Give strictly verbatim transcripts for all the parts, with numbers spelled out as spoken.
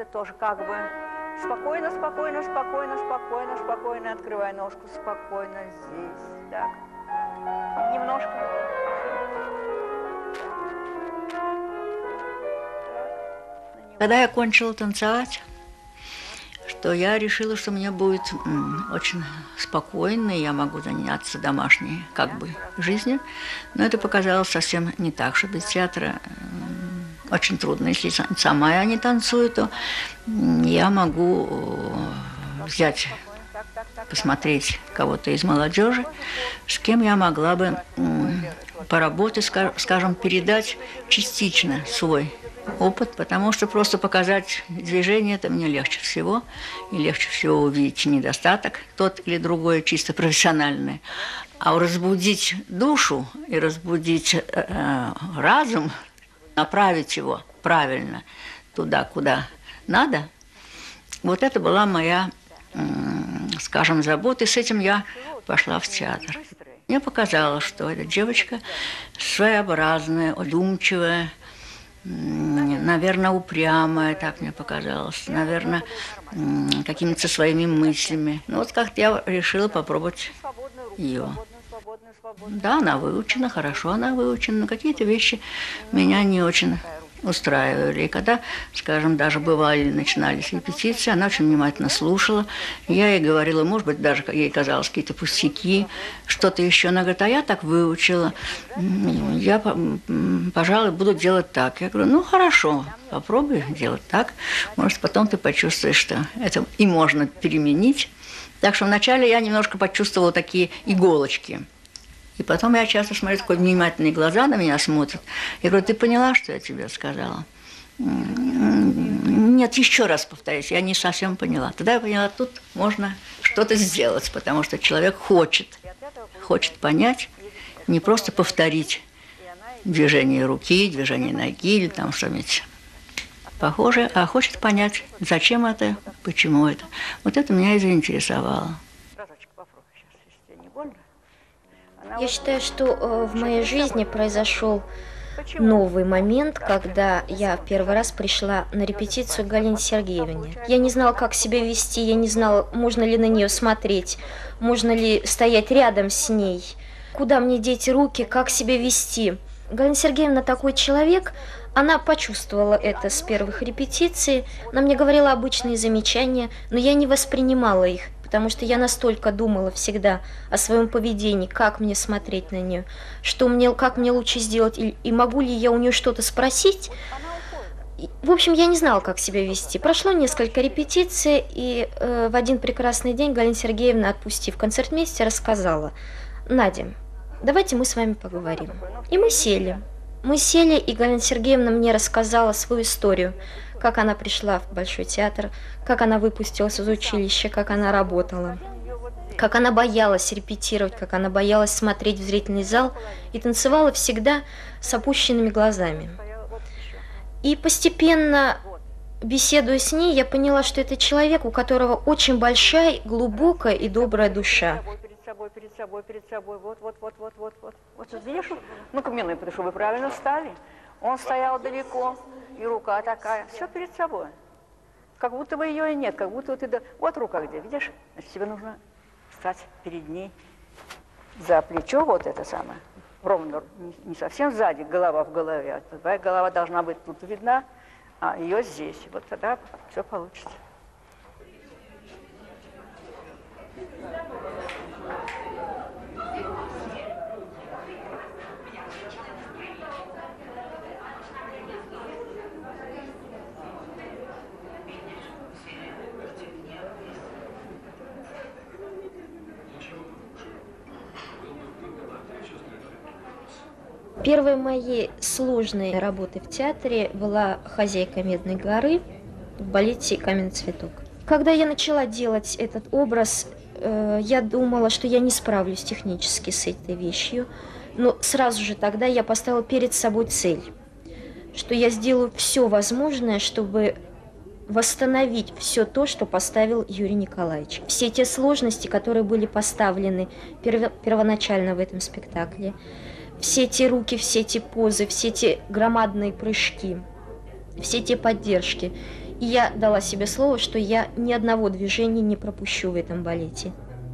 это тоже как бы спокойно, спокойно, спокойно, спокойно, спокойно, открывай ножку, спокойно здесь, так. Немножко. Когда я кончила танцевать, что я решила, что мне будет м, очень спокойно, и я могу заняться домашней как бы жизнью. Но это показалось совсем не так, что без театра м, очень трудно. Если сама я не танцую, то м, я могу взять, посмотреть кого-то из молодежи, с кем я могла бы м, поработать, скажем, передать частично свой опыт, потому что просто показать движение это мне легче всего, и легче всего увидеть недостаток тот или другой, чисто профессиональный. А разбудить душу и разбудить э, разум, направить его правильно туда, куда надо, вот это была моя, э, скажем, забота, и с этим я пошла в театр. Мне показалось, что эта девочка своеобразная, удумчивая, наверное, упрямая, так мне показалось, наверное, какими-то своими мыслями. Ну вот как-то я решила попробовать ее. Да, она выучена, хорошо она выучена, но какие-то вещи меня не очень устраивали. И когда, скажем, даже бывали, начинались репетиции, она очень внимательно слушала. Я ей говорила, может быть, даже ей казалось какие-то пустяки, что-то еще. Она говорит, а я так выучила, я, пожалуй, буду делать так. Я говорю, ну, хорошо, попробуй делать так. Может, потом ты почувствуешь, что это и можно переменить. Так что вначале я немножко почувствовала такие иголочки. И потом я часто смотрю, такие внимательные глаза на меня смотрят. Я говорю, ты поняла, что я тебе сказала? Нет, еще раз повторюсь, я не совсем поняла. Тогда я поняла, тут можно что-то сделать, потому что человек хочет, хочет понять, не просто повторить движение руки, движение ноги или там что-нибудь похожее, а хочет понять, зачем это, почему это. Вот это меня и заинтересовало. Я считаю, что э, в моей жизни произошел новый момент, когда я первый раз пришла на репетицию к Галине Сергеевне. Я не знала, как себя вести, я не знала, можно ли на нее смотреть, можно ли стоять рядом с ней, куда мне деть руки, как себя вести. Галина Сергеевна такой человек, она почувствовала это с первых репетиций, она мне говорила обычные замечания, но я не воспринимала их, потому что я настолько думала всегда о своем поведении, как мне смотреть на нее, что мне, как мне лучше сделать, и, и могу ли я у нее что-то спросить. В общем, я не знала, как себя вести. Прошло несколько репетиций, и э, в один прекрасный день Галина Сергеевна, отпустив концертмейстера, сказала: «Надя, давайте мы с вами поговорим». И мы сели. Мы сели, и Галина Сергеевна мне рассказала свою историю, как она пришла в Большой театр, как она выпустилась из училища, как она работала, как она боялась репетировать, как она боялась смотреть в зрительный зал и танцевала всегда с опущенными глазами. И постепенно, беседуя с ней, я поняла, что это человек, у которого очень большая, глубокая и добрая душа. Перед собой, перед собой, перед собой, вот, вот, вот, вот, вот, вот. Вот видишь, ну-ка мне, потому что вы правильно встали. Он стоял далеко, и рука такая, все перед собой. Как будто бы ее и нет, как будто ты... Вот рука где, видишь? Значит, тебе нужно встать перед ней за плечо, вот это самое, ровно, не совсем сзади, голова в голове. А твоя голова должна быть тут видна, а ее здесь. Вот тогда все получится. Первой моей сложной работой в театре была «Хозяйка Медной горы» в балете «Каменный цветок». Когда я начала делать этот образ, э, я думала, что я не справлюсь технически с этой вещью, но сразу же тогда я поставила перед собой цель, что я сделаю все возможное, чтобы восстановить все то, что поставил Юрий Николаевич. Все те сложности, которые были поставлены перво- первоначально в этом спектакле, все те руки, все те позы, все те громадные прыжки, все те поддержки. И я дала себе слово, что я ни одного движения не пропущу в этом балете.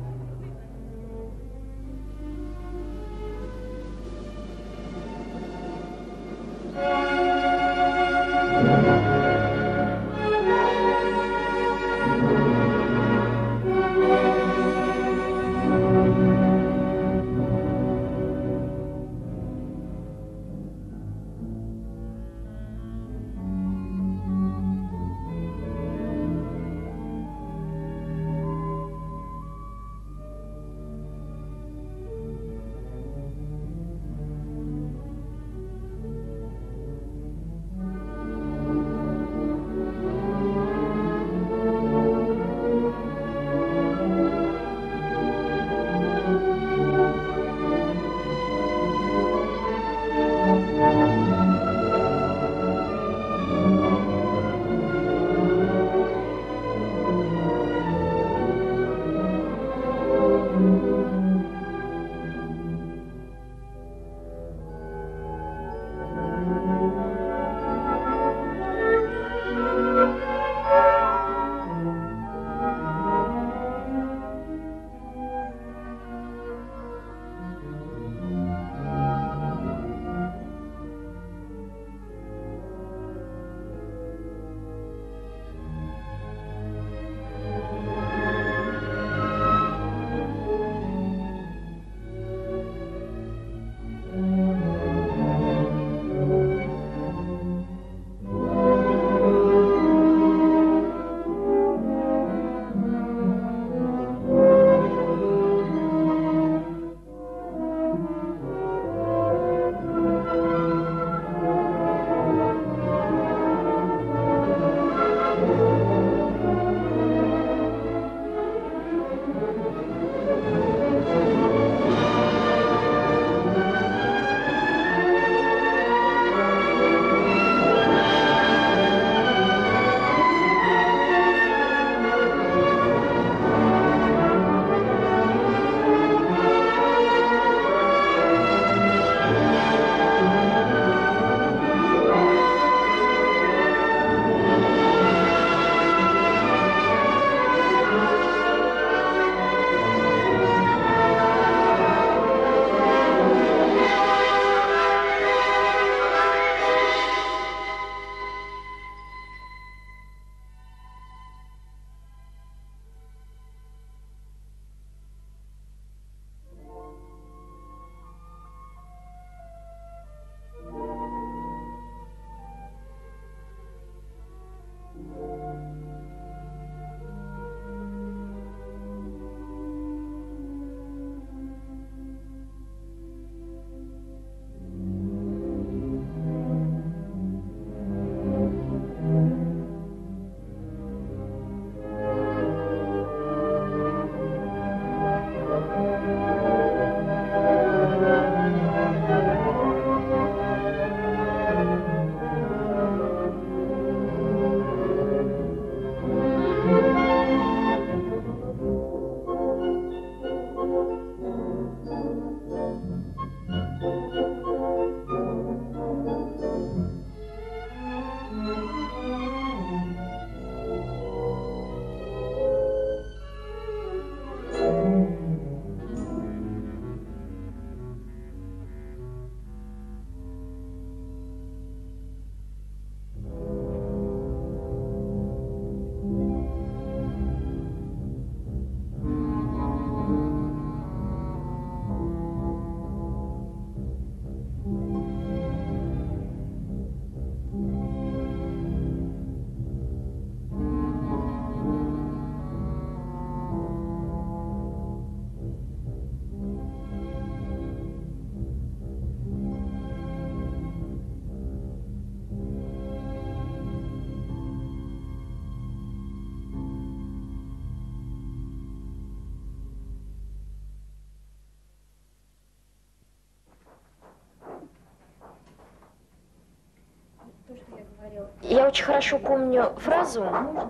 Я очень хорошо помню фразу,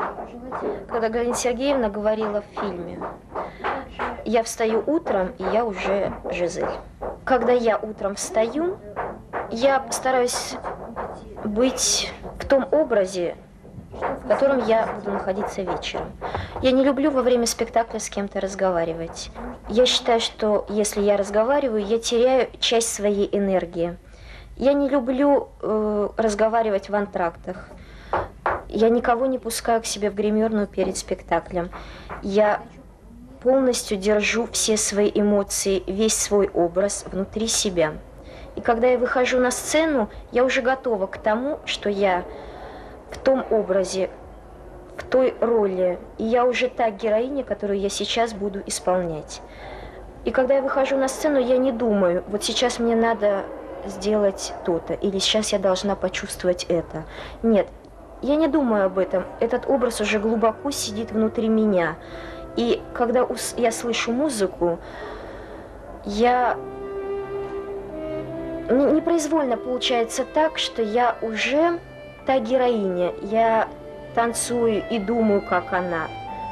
когда Галина Сергеевна говорила в фильме: «Я встаю утром, и я уже Жизель». Когда я утром встаю, я стараюсь быть в том образе, котором я буду находиться вечером. Я не люблю во время спектакля с кем-то разговаривать. Я считаю, что если я разговариваю, я теряю часть своей энергии. Я не люблю э, разговаривать в антрактах. Я никого не пускаю к себе в гримерную перед спектаклем. Я полностью держу все свои эмоции, весь свой образ внутри себя. И когда я выхожу на сцену, я уже готова к тому, что я в том образе, в той роли. И я уже та героиня, которую я сейчас буду исполнять. И когда я выхожу на сцену, я не думаю, вот сейчас мне надо сделать то-то, или сейчас я должна почувствовать это. Нет, я не думаю об этом. Этот образ уже глубоко сидит внутри меня. И когда я слышу музыку, я непроизвольно получается так, что я уже та героиня. Я танцую и думаю, как она.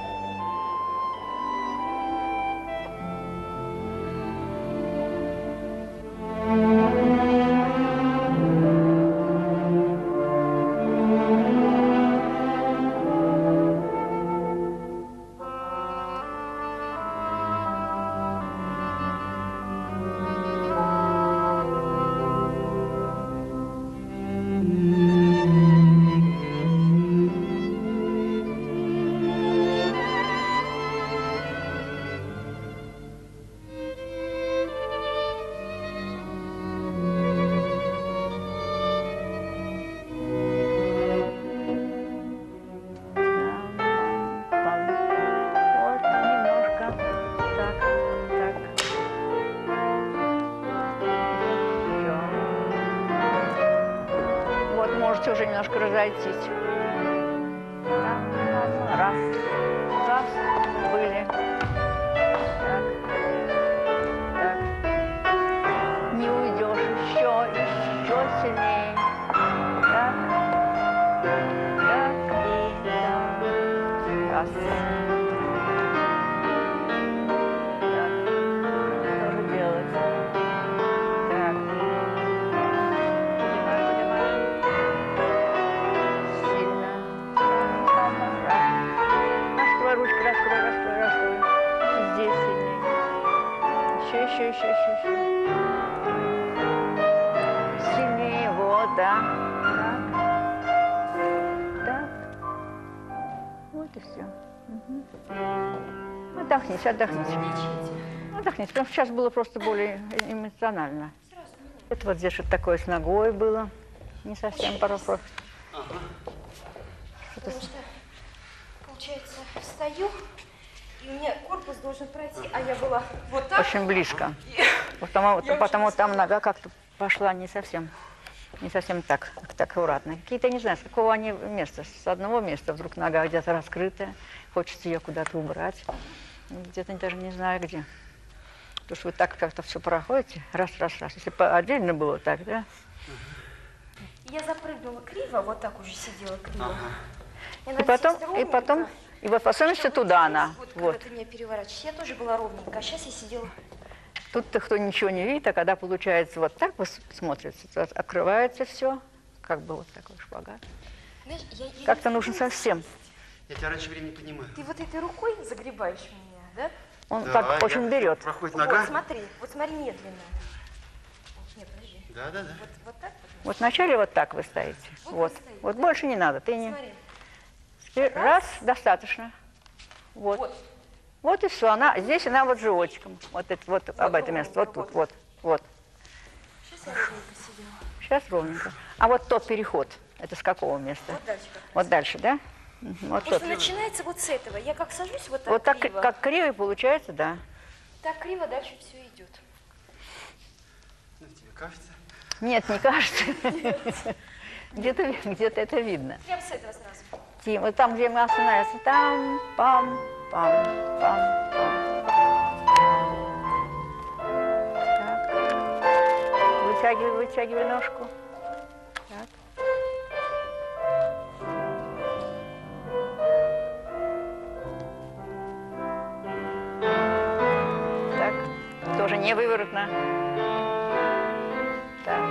Можете уже немножко разойтись. Раз, раз, были. Так, так. Не уйдешь, еще, еще сильнее. Так, так и так. Раз. Так, что же делать? Так. Ручка, раскрой, раскрой, раскрой. Здесь сильнее. Еще, еще, еще, еще, еще. Сильнее, вот, да. Так. Так. Вот и все. Угу. Отдохнись, отдохнись. Отдохнись, потому что сейчас было просто более эмоционально. Это вот здесь что-то такое с ногой было. Не совсем пару профиль. Что-то... Получается, встаю, и у меня корпус должен пройти, а я была вот так. Очень близко. Потому, потому там нога как-то пошла не совсем, не совсем так, так аккуратно. Какие-то, не знаю, с какого они места. С одного места вдруг нога где-то раскрытая, хочется ее куда-то убрать. Где-то даже не знаю где. Потому что вы так как-то все проходите, раз, раз, раз. Если бы отдельно было так, да? Я запрыгнула криво, вот так уже сидела криво. Ага. И потом, и потом, и вот по особенности туда она. Вот, вот. Когда ты меня переворачиваешь, я тоже была ровненькая, а сейчас я сидела. Тут-то кто ничего не видит, а когда получается вот так вот смотрится, то открывается все, как бы вот такой шпагат. Как-то нужен совсем. Я тебя раньше времени понимаю. Ты вот этой рукой загребаешь меня, да? Он да, так очень берет. Проходит нога. Вот смотри, вот смотри медленно. Нет, подожди. Да, да, да. Вот, вот так вот. Вот вначале вот так вы стоите. Вот, вот, вот больше не надо. Ты не... Смотри. Раз, раз, достаточно. Вот. Вот. Вот и все. Она, здесь она вот животиком. Вот, это, вот, вот об это место. Вот тут, вот, вот. Сейчас я ровненько сидела. Сейчас ровненько. А вот тот переход, это с какого места? Вот дальше. Вот дальше, да? Вот Просто тот. начинается вот с этого. Я как сажусь вот так Вот так, криво. как криво получается, да. Так криво дальше все идет. Ну, тебе кажется? Нет, не кажется. Где-то где-то это видно. Прям с этого сразу. Вот там, где мы остановимся, там, пам, пам, пам, пам. Так. Вытягивай, вытягивай ножку. Так. Так. Тоже не выворотно. Так.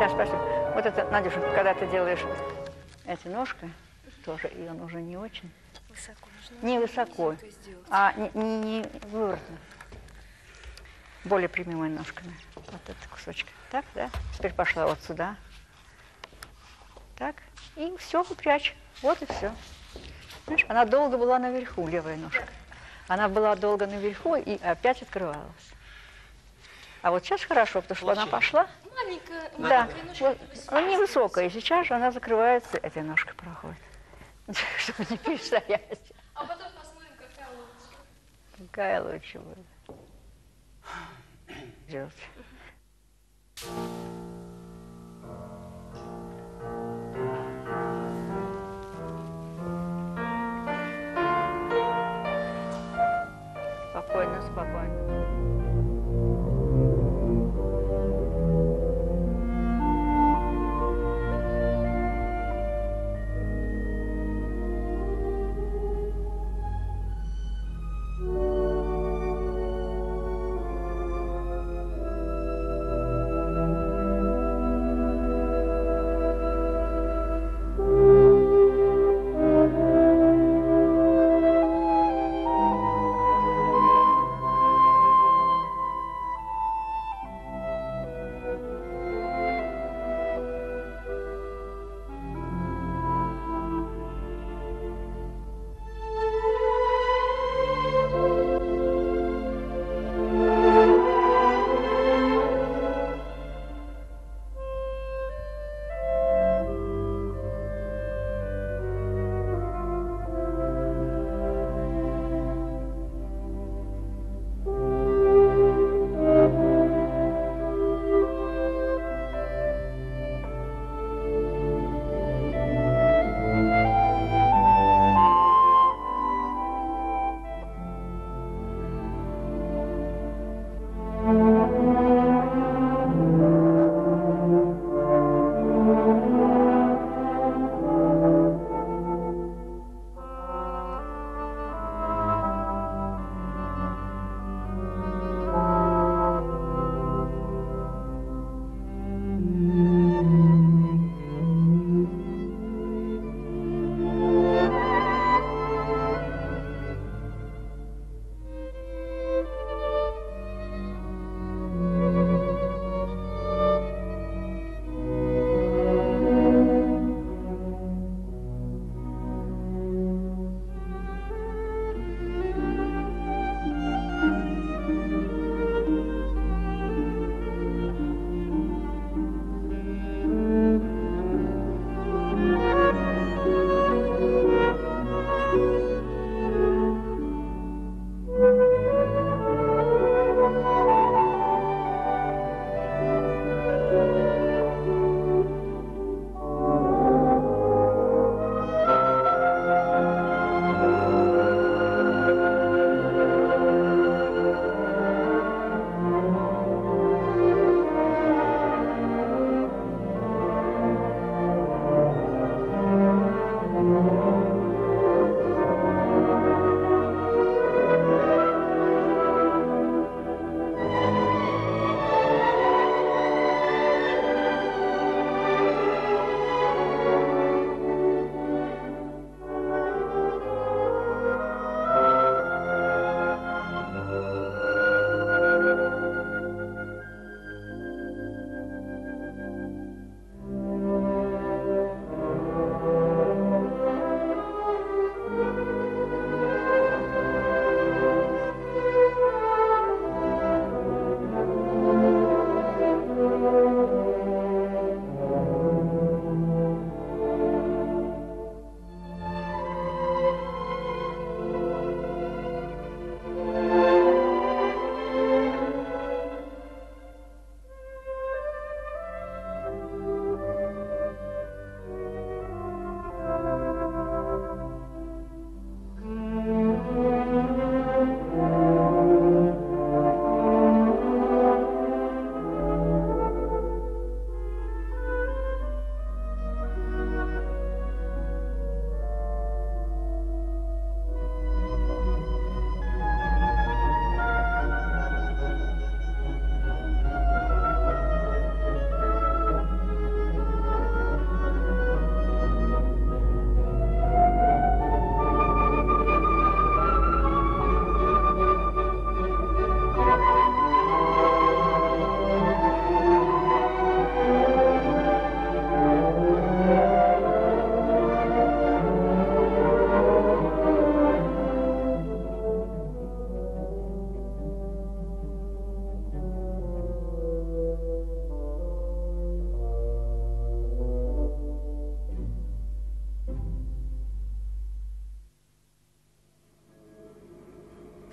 Сейчас, спасибо. Вот это, Надюша, когда ты делаешь эти ножки, тоже, и он уже не очень. Высоко нужно. Не высоко, а не, не, не выворотно. Более прямыми ножками. Вот этот кусочек. Так, да? Теперь пошла вот сюда. Так. И все, прячь. Вот и все. Знаешь, она долго была наверху, левая ножка. Она была долго наверху и опять открывалась. А вот сейчас хорошо, потому что она пошла. Маленькая, Да, маленькая ножка. вот, она невысокая, и сейчас же она закрывается, этой ножкой проходит. Чтобы не перестоять. А потом посмотрим, какая лучше. Какая лучше будет. Делать. Спокойно, спокойно.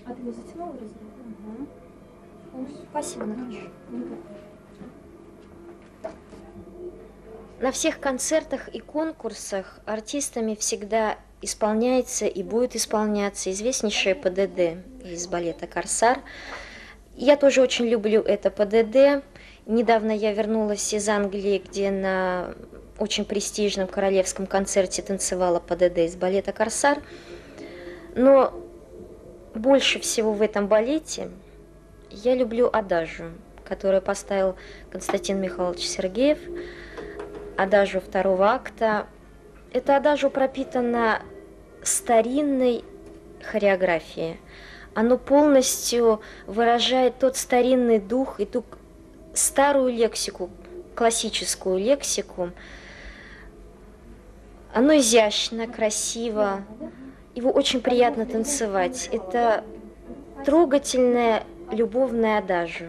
А ты его затянула резину? Угу. Спасибо, Наташа. На всех концертах и конкурсах артистами всегда исполняется и будет исполняться известнейшее ПДД из балета «Корсар». Я тоже очень люблю это ПДД. Недавно я вернулась из Англии, где на очень престижном королевском концерте танцевала ПДД из балета «Корсар». Но больше всего в этом балете я люблю адажу, которую поставил Константин Михайлович Сергеев, адажу второго акта. Эта адажу пропитана старинной хореографией. Оно полностью выражает тот старинный дух и ту старую лексику, классическую лексику. Оно изящно, красиво. Его очень приятно танцевать. Это трогательная любовная адажу.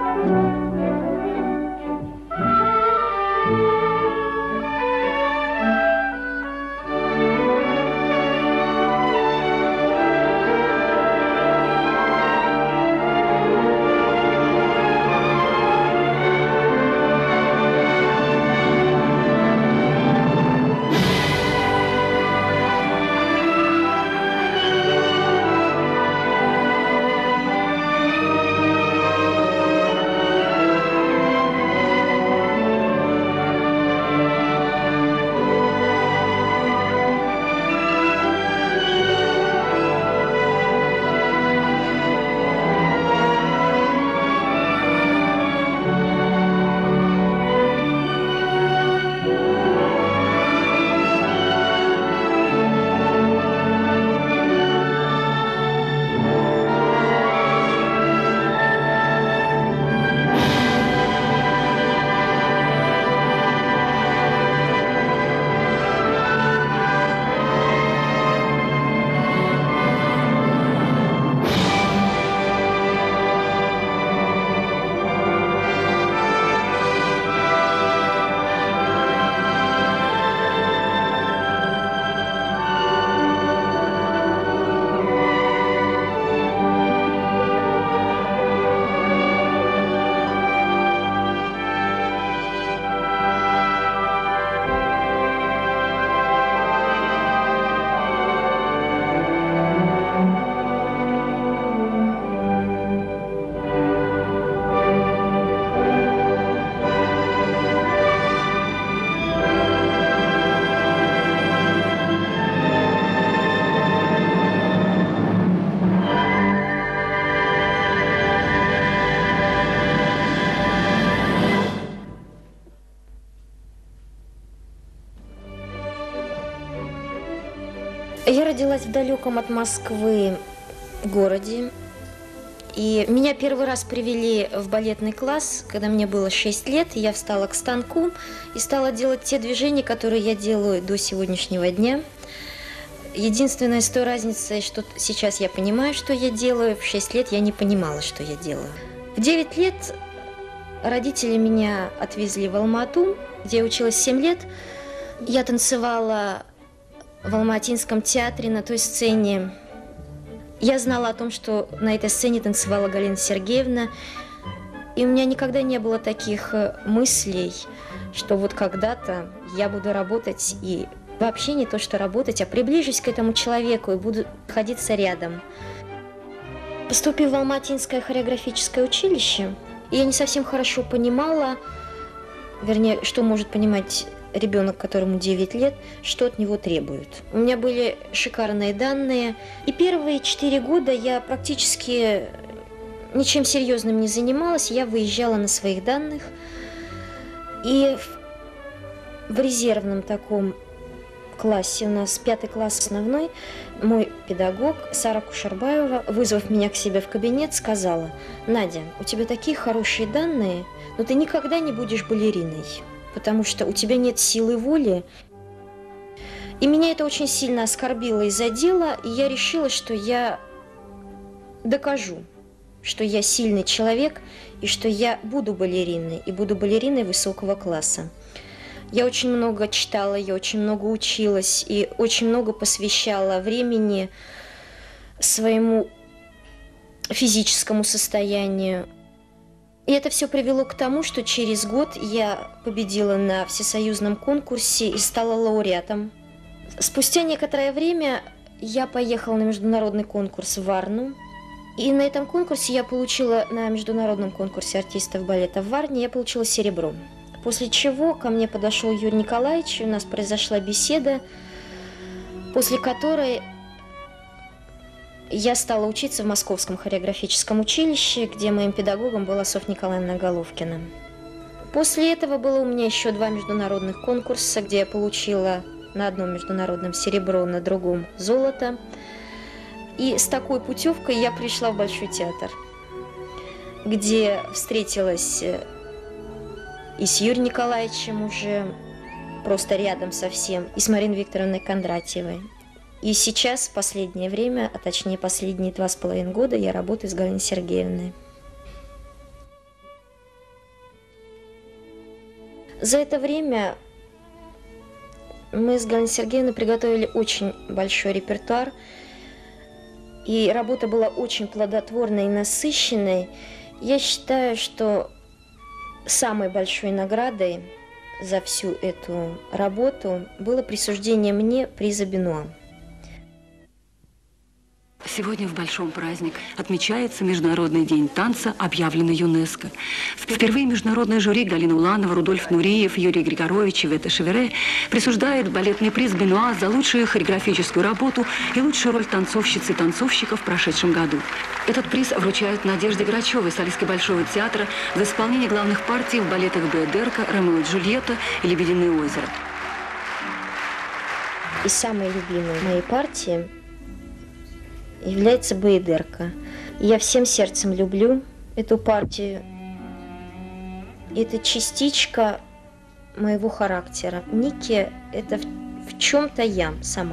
Я родилась в далеком от Москвы городе, и меня первый раз привели в балетный класс, когда мне было шесть лет, и я встала к станку и стала делать те движения, которые я делаю до сегодняшнего дня. Единственная с той разницей, что сейчас я понимаю, что я делаю, в шесть лет я не понимала, что я делаю. В девять лет родители меня отвезли в Алма-Ату, где я училась семь лет. Я танцевала в Алма-Атинском театре на той сцене. Я знала о том, что на этой сцене танцевала Галина Сергеевна, и у меня никогда не было таких мыслей, что вот когда-то я буду работать, и вообще не то, что работать, а приближусь к этому человеку и буду находиться рядом. Поступив в Алма-Атинское хореографическое училище, я не совсем хорошо понимала, вернее, что может понимать ребенок, которому девять лет, что от него требуют. У меня были шикарные данные, и первые четыре года я практически ничем серьезным не занималась, я выезжала на своих данных, и в, в резервном таком классе, у нас пятый класс основной, мой педагог Сара Кушарбаева, вызвав меня к себе в кабинет, сказала: «Надя, у тебя такие хорошие данные, но ты никогда не будешь балериной, потому что у тебя нет силы воли». И меня это очень сильно оскорбило и задело, и я решила, что я докажу, что я сильный человек, и что я буду балериной, и буду балериной высокого класса. Я очень много читала, я очень много училась, и очень много посвящала времени своему физическому состоянию. И это все привело к тому, что через год я победила на всесоюзном конкурсе и стала лауреатом. Спустя некоторое время я поехала на международный конкурс в Варну. И на этом конкурсе я получила, на международном конкурсе артистов балета в Варне, я получила серебро. После чего ко мне подошел Юрий Николаевич, и у нас произошла беседа, после которой я стала учиться в Московском хореографическом училище, где моим педагогом была Софья Николаевна Головкина. После этого было у меня еще два международных конкурса, где я получила на одном международном серебро, на другом золото. И с такой путевкой я пришла в Большой театр, где встретилась и с Юрием Николаевичем уже просто рядом совсем, и с Мариной Викторовной Кондратьевой. И сейчас, в последнее время, а точнее последние два с половиной года, я работаю с Галиной Сергеевной. За это время мы с Галиной Сергеевной приготовили очень большой репертуар, и работа была очень плодотворной и насыщенной. Я считаю, что самой большой наградой за всю эту работу было присуждение мне приза Бенуа. Сегодня в большом праздник отмечается Международный день танца, объявленный ЮНЕСКО. Впервые международное жюри Галина Уланова, Рудольф Нуриев, Юрий Григорович и Вета Шевере присуждают балетный приз Бенуа за лучшую хореографическую работу и лучшую роль танцовщицы и танцовщиков в прошедшем году. Этот приз вручают Надежде Грачевой, солистке Большого театра, за исполнение главных партий в балетах «Беодерка», «Ромео и Джульетта» и «Лебединое озеро». И самой любимой моей партией является Беодерка. Я всем сердцем люблю эту партию. Это частичка моего характера. Ники – это в, в чем-то я сама.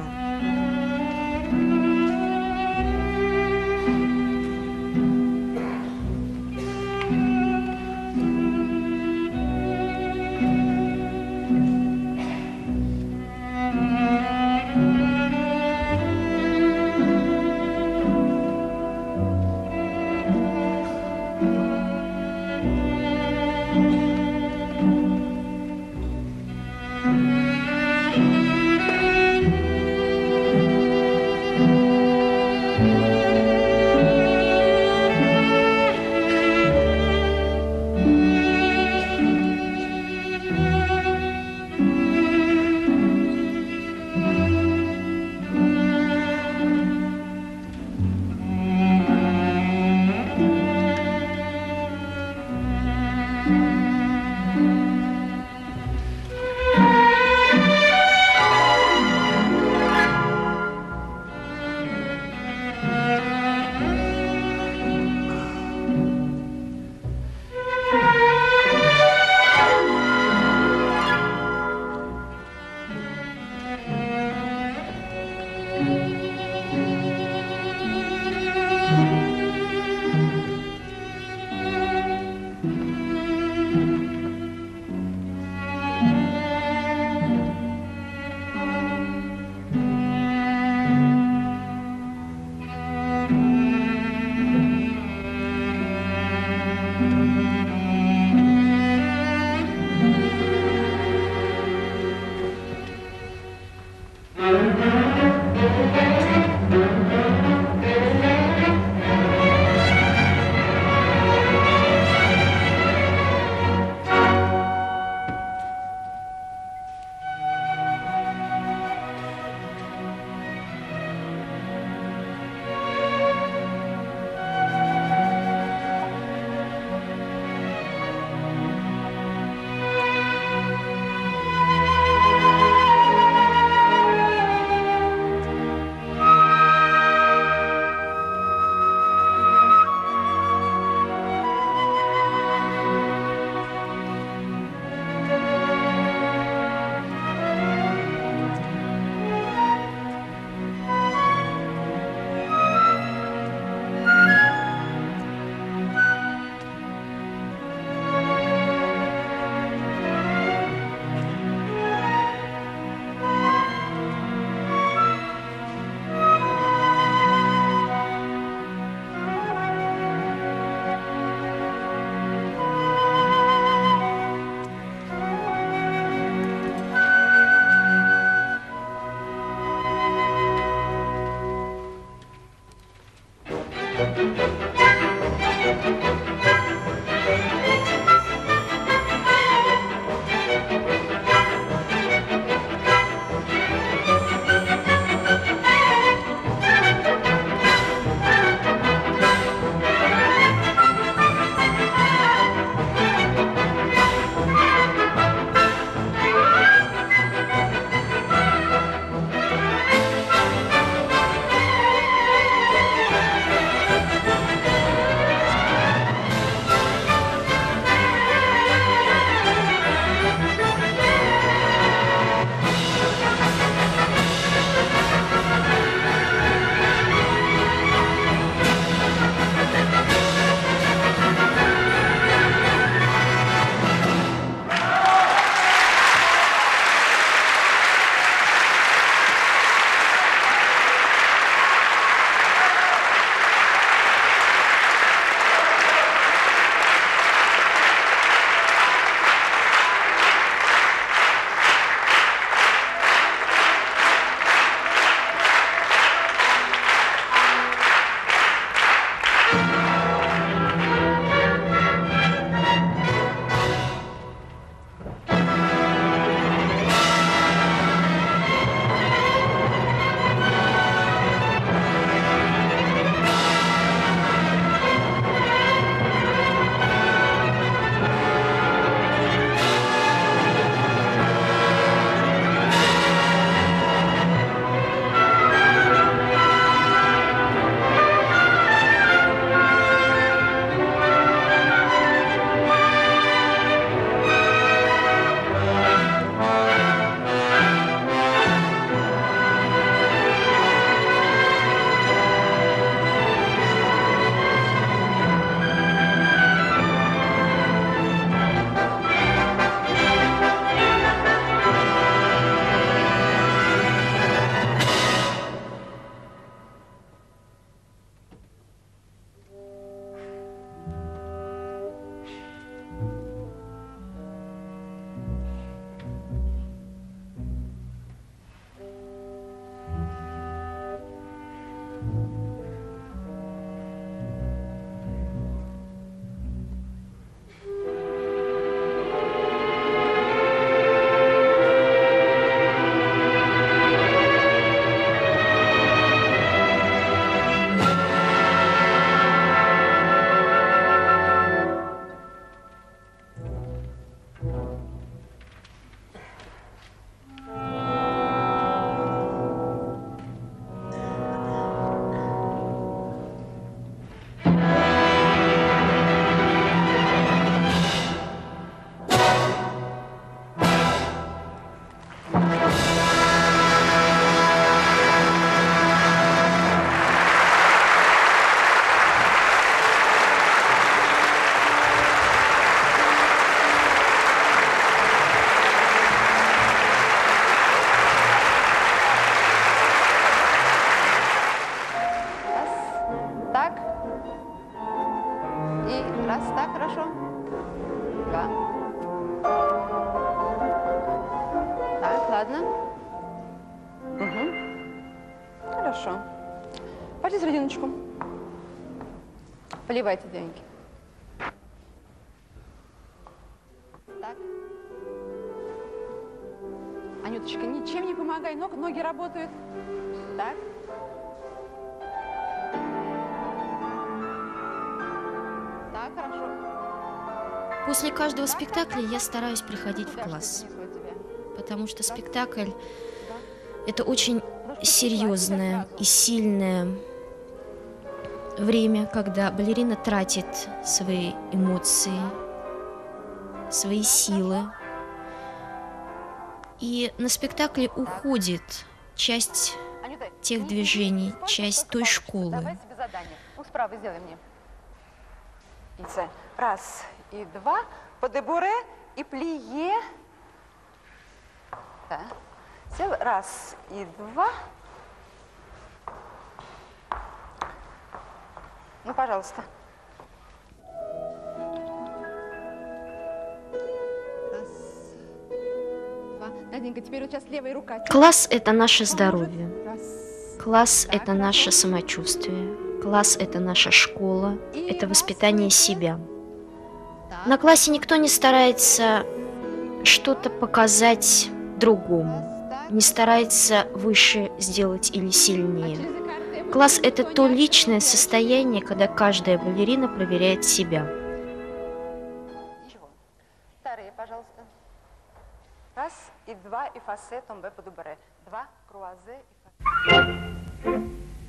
два. Так, ладно. Угу. Хорошо. Пошли серединочку. Поливайте деньги. Так. Анюточка, ничем не помогай, ног, ноги работают. Так. Так, хорошо. После каждого спектакля я стараюсь приходить в класс, потому что спектакль – это очень серьезное и сильное время, когда балерина тратит свои эмоции, свои силы. И на спектакле уходит часть тех движений, часть той школы. Давай себе задание. Ну, справа сделай мне. Яйце. Раз и два. По дебуре и плие. Да. Сел. Раз и два. Ну, пожалуйста. Раз, два. Наденька, теперь вот сейчас левая рука. Класс – это наше здоровье. Раз. Класс – это наше самочувствие. Класс – это наша школа. Это воспитание себя. На классе никто не старается что-то показать другому, не старается выше сделать или сильнее. Класс – это то личное состояние, когда каждая балерина проверяет себя. Ничего. Вторые, пожалуйста. Раз и два, и фасе, томбе по дубре. Два, круазе и фасе.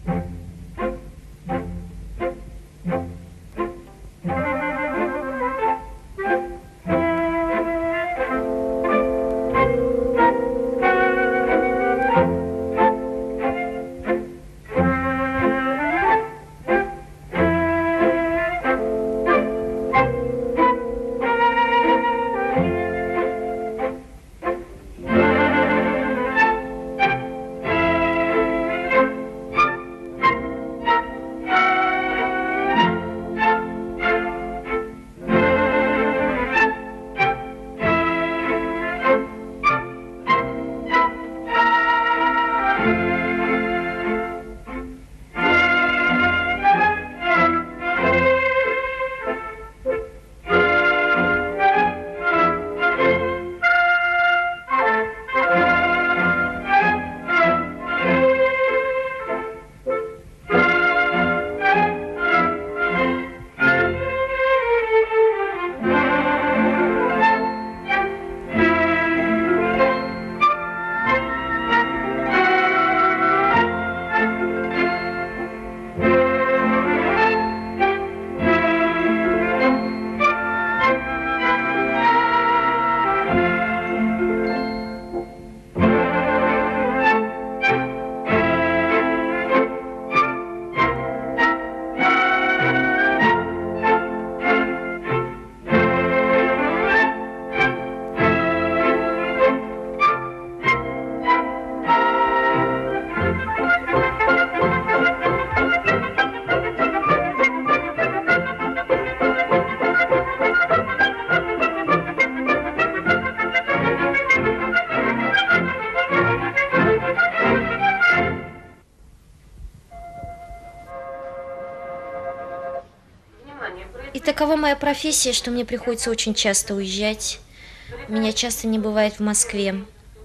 И такова моя профессия, что мне приходится очень часто уезжать. Меня часто не бывает в Москве.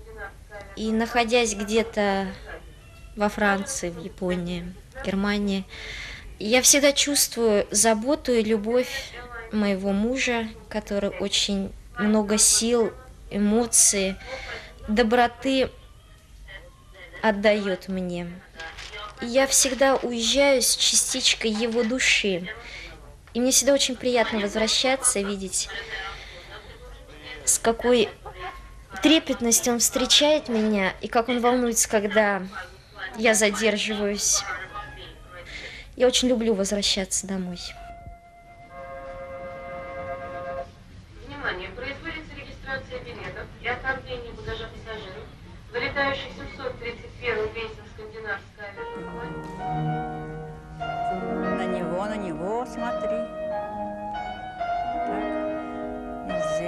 И находясь где-то во Франции, в Японии, Германии, я всегда чувствую заботу и любовь моего мужа, который очень много сил, эмоций, доброты отдает мне. И я всегда уезжаю с частичкой его души. И мне всегда очень приятно возвращаться, видеть, с какой трепетностью он встречает меня, и как он волнуется, когда я задерживаюсь. Я очень люблю возвращаться домой. Внимание! Производится регистрация билетов и оформление багажа пассажиров, вылетающих семьсот тридцать первым рейсом скандинавской авиакомпании. На него, на него смотри. Так. И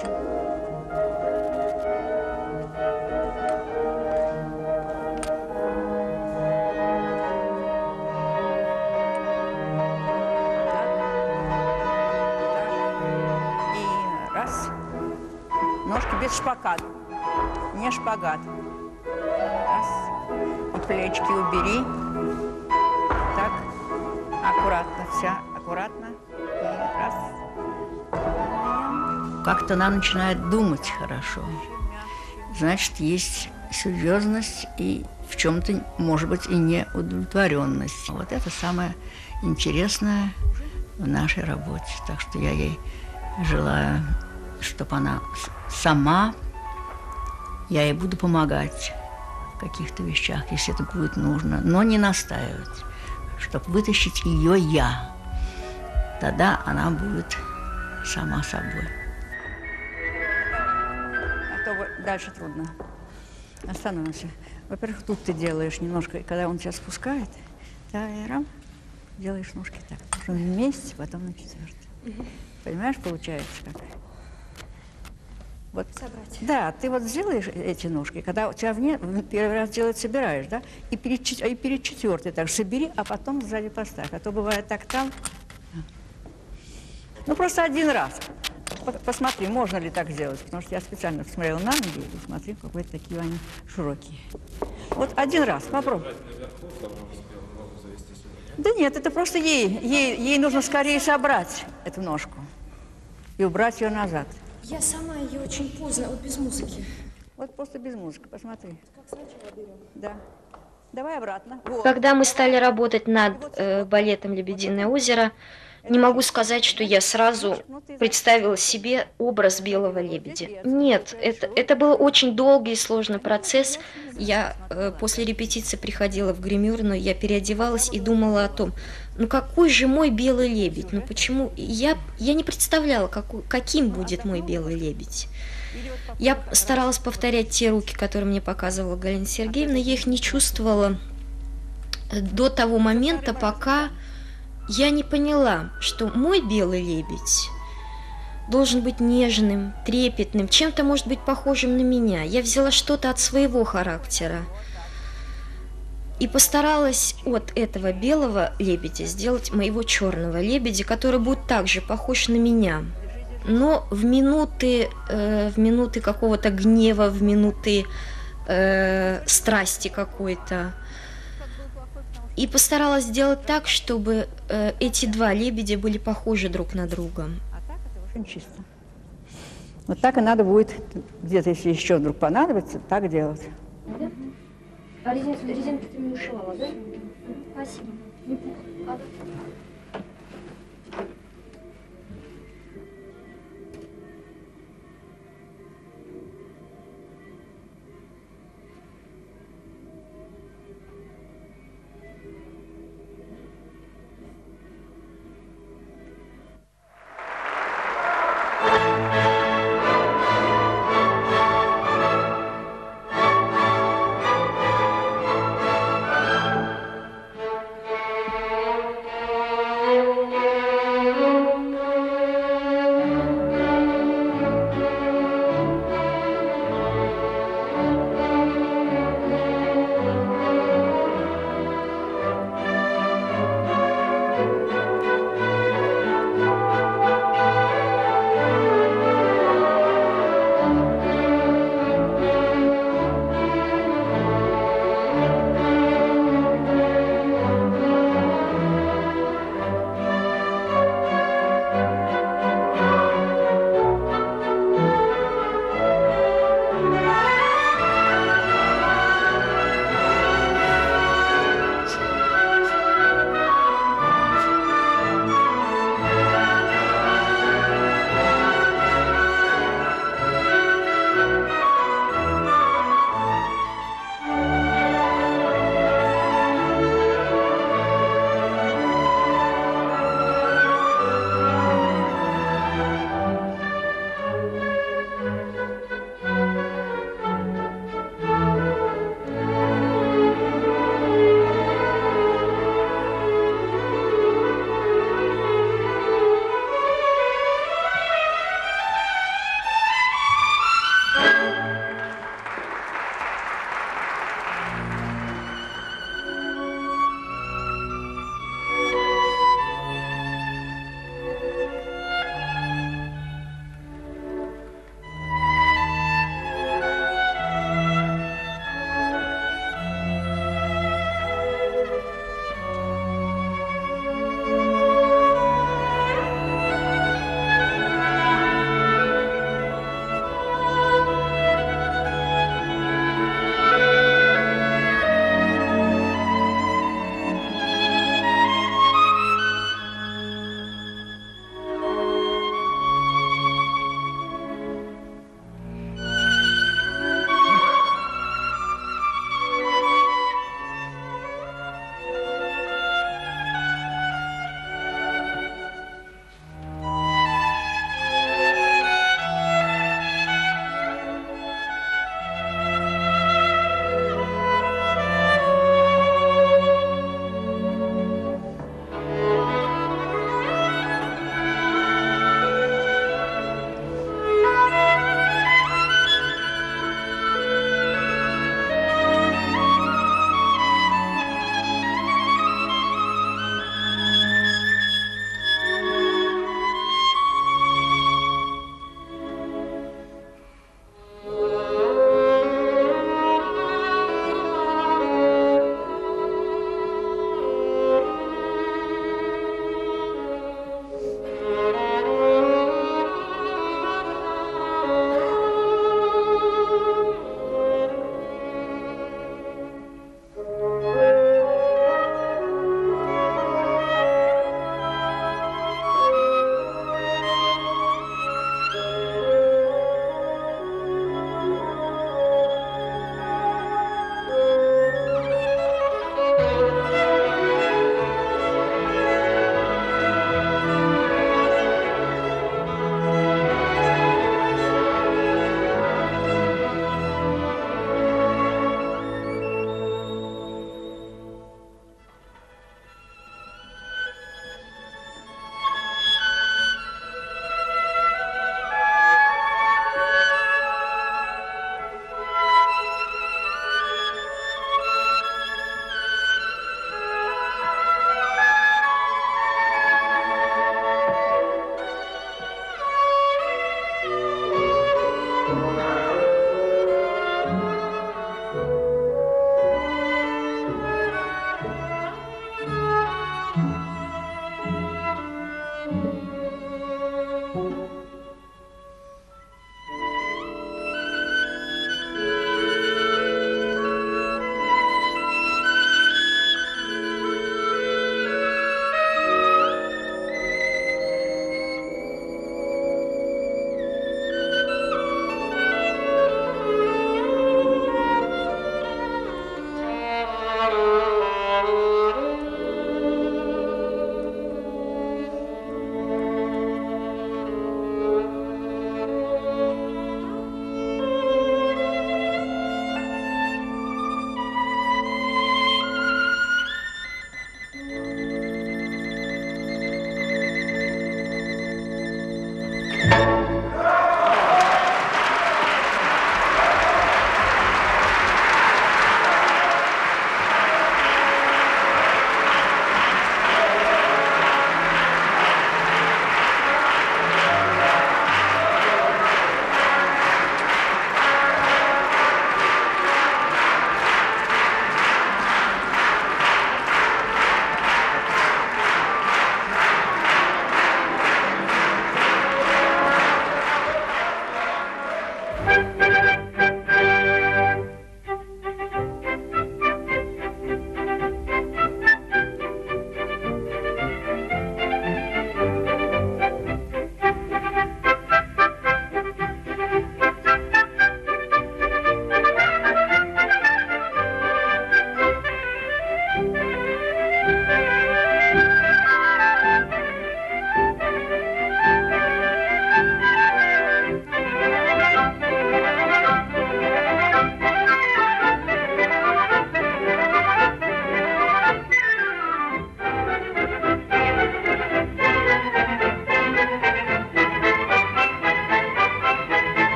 делать. И раз. Ножки без шпагата. Не шпагат. Раз. И плечики убери. Так. Аккуратно, вся. Аккуратно. И раз. Как-то она начинает думать хорошо. Значит, есть серьезность и в чем-то, может быть, и неудовлетворенность. Вот это самое интересное в нашей работе. Так что я ей желаю, чтобы она сама, я ей буду помогать в каких-то вещах, если это будет нужно, но не настаивать, чтобы вытащить ее я. Тогда она будет сама собой. А то дальше трудно. Остановимся. Во-первых, тут ты делаешь немножко, и когда он тебя спускает, тайрам, делаешь ножки так. Потом вместе, потом на четвертый. Угу. Понимаешь, получается как? Вот. Собрать. Да, ты вот сделаешь эти ножки, когда у тебя вне, первый раз делать собираешь, да, и перед, и перед четвертой так собери, а потом сзади поставь. А то бывает так там. Ну, просто один раз. Посмотри, можно ли так сделать, потому что я специально посмотрела на ноги и смотри, какие такие они широкие. Вот один раз, попробуй. Да нет, это просто ей, ей, ей нужно скорее собрать эту ножку и убрать ее назад. Я сама ее очень поздно, вот без музыки. Вот просто без музыки, посмотри. Как сначала берем. Да. Давай обратно. Вот. Когда мы стали работать над э, балетом «Лебединое озеро», не могу сказать, что я сразу представила себе образ белого лебедя. Нет, это, это был очень долгий и сложный процесс. Я э, после репетиции приходила в гримерную, я переодевалась и думала о том, ну какой же мой белый лебедь, ну почему? Я, я не представляла, какой, каким будет мой белый лебедь. Я старалась повторять те руки, которые мне показывала Галина Сергеевна, я их не чувствовала до того момента, пока я не поняла, что мой белый лебедь должен быть нежным, трепетным, чем-то, может быть, похожим на меня. Я взяла что-то от своего характера и постаралась от этого белого лебедя сделать моего черного лебедя, который будет также похож на меня. Но в минуты, э, в минуты какого-то гнева, в минуты э, страсти какой-то. И постаралась сделать так, чтобы э, эти два лебедя были похожи друг на друга. А так это очень чисто. Вот так и надо будет, где-то, если еще вдруг понадобится, так делать. Да? А резинку, резинку ты не ушивала, да? Спасибо.